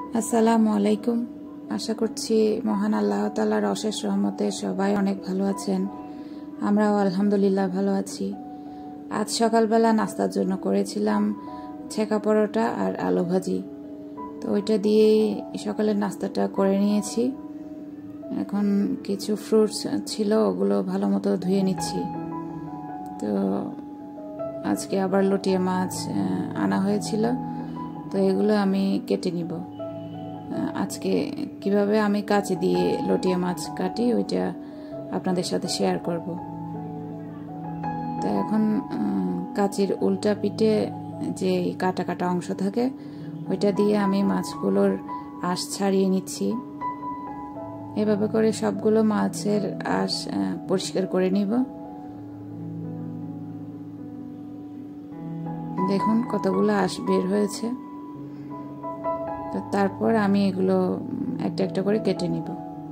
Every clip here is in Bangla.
আসসালামু আলাইকুম। আশা করছি মহান আল্লাহ তাআলার অশেষ রহমতে সবাই অনেক ভালো আছেন। আমরাও আলহামদুলিল্লাহ ভালো আছি। আজ সকালবেলা নাস্তার জন্য করেছিলাম ছেঁকা পরোটা আর আলু ভাজি। তো ওইটা দিয়েই সকালের নাস্তাটা করে নিয়েছি। এখন কিছু ফ্রুটস ছিল, ওগুলো ভালো মতো ধুয়ে নিচ্ছি। তো আজকে আবার লটিয়া মাছ আনা হয়েছিল, তো এগুলো আমি কেটে নিব। আজকে কিভাবে আমি কাঁচি দিয়ে লটিয়া মাছ কাটি ওইটা আপনাদের সাথে শেয়ার করব। তো এখন কাঁচির উল্টা পিঠে যে কাটা কাটা অংশ থাকে ওইটা দিয়ে আমি মাছগুলোর আঁশ ছাড়িয়ে নিচ্ছি। এভাবে করে সবগুলো মাছের আঁশ পরিষ্কার করে নিব। দেখুন কতগুলো আঁশ বের হয়েছে। তো তারপর আমি এগুলো একটা একটা করে কেটে নিব।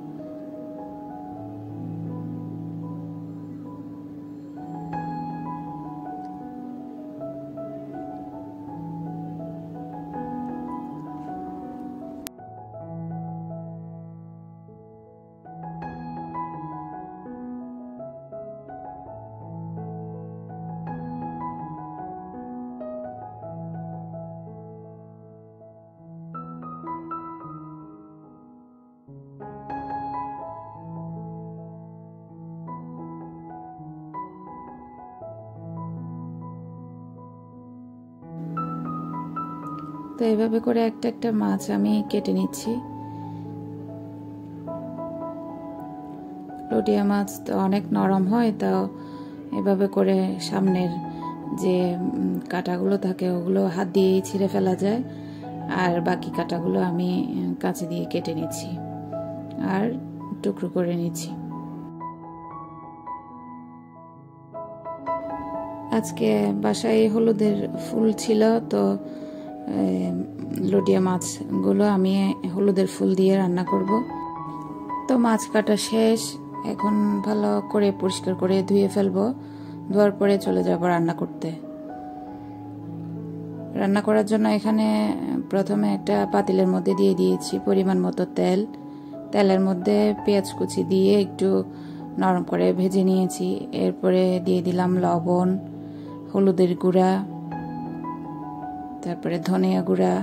তো এইভাবে করে একটা একটা মাছ আমি কেটে নিচ্ছি। লটিয়া মাছ তো অনেক নরম হয়, তো এভাবে করে সামনের যে কাঁটাগুলো থাকে ওগুলো হাত দিয়েই ছিঁড়ে ফেলা যায়, আর বাকি কাঁটাগুলো আমি কাঁচি দিয়ে কেটে নিচ্ছি আর টুকরো করে নিচ্ছি। আজকে বাসায় হলুদের ফুল ছিল, তো লটিয়া মাছগুলো আমি হলুদের ফুল দিয়ে রান্না করব। তো মাছ কাটা শেষ, এখন ভালো করে পরিষ্কার করে ধুয়ে ফেলবো। ধোয়ার পরে চলে যাব রান্না করতে। রান্না করার জন্য এখানে প্রথমে একটা পাতিলের মধ্যে দিয়ে দিয়েছি পরিমাণ মতো তেল। তেলের মধ্যে পেঁয়াজ কুচি দিয়ে একটু নরম করে ভেজে নিয়েছি। এরপরে দিয়ে দিলাম লবণ, হলুদের গুঁড়া, তারপরে ধনিয়া গুঁড়া,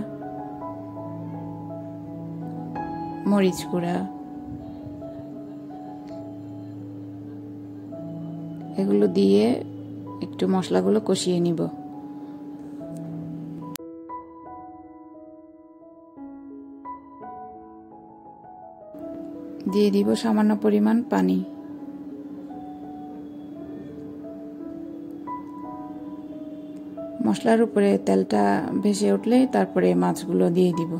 মরিচ গুঁড়া, এগুলো দিয়ে একটু মশলাগুলো কষিয়ে নিব। দিয়ে দিব সামান্য পরিমাণ পানি। মশলার উপরে তেলটা ভেসে উঠলে তারপরে মাছগুলো দিয়ে দিব।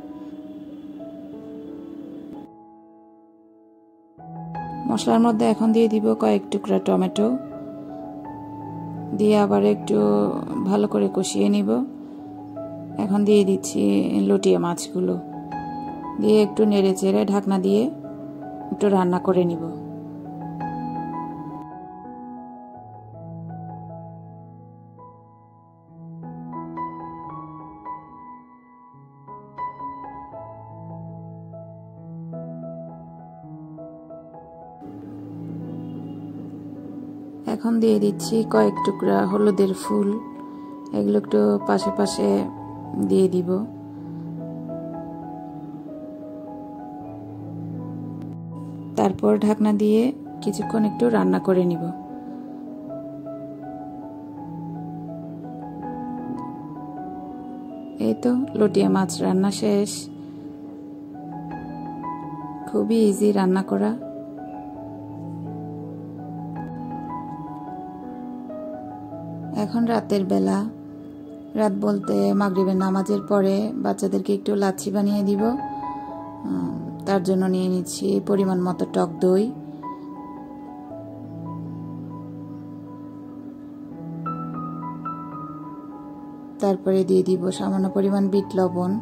মশলার মধ্যে এখন দিয়ে দিব কয়েক টুকরা টমেটো, দিয়ে আবার একটু ভালো করে কষিয়ে নিব। এখন দিয়ে দিচ্ছি লটিয়া মাছগুলো, দিয়ে একটু নেড়ে চেড়ে ঢাকনা দিয়ে একটু রান্না করে নিব। এখন দিয়ে দিচ্ছি কয়েক টুকরা হলুদের ফুল, এগুলো একটু পাশে পাশে দিয়ে দিব। তারপর ঢাকনা দিয়ে কিছুক্ষণ একটু রান্না করে নিব। এই তো লটিয়া মাছ রান্না শেষ। খুবই ইজি রান্না করা। এখন রাতের বেলা, রাত বলতে মাগরিবের নামাজের পরে বাচ্চাদেরকে একটু লাচ্ছি বানিয়ে দিব। তার জন্য নিয়ে নিচ্ছি পরিমাণ মতো টক দই, তারপরে দিয়ে দিব সামান্য পরিমাণ বিট লবণ,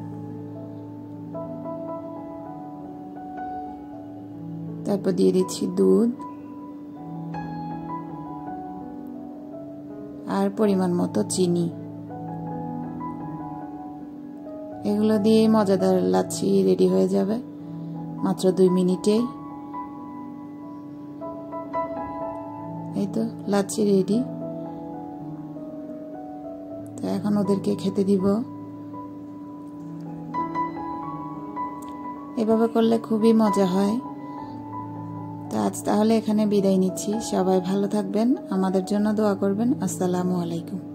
তারপর দিয়ে দিচ্ছি দুধ আর পরিমাণ মতো চিনি। এগুলো দিয়ে মজাদার লাচ্ছি রেডি হয়ে যাবে মাত্র 2 মিনিটেই। এই তো লাচ্ছি রেডি। তো এখন ওদেরকে খেতে দিব। এভাবে করলে খুবই মজা হয়। তো আজ তাহলে এখানে বিদায় নিচ্ছি। সবাই ভালো থাকবেন, আমাদের জন্য দোয়া করবেন। আসসালামু আলাইকুম।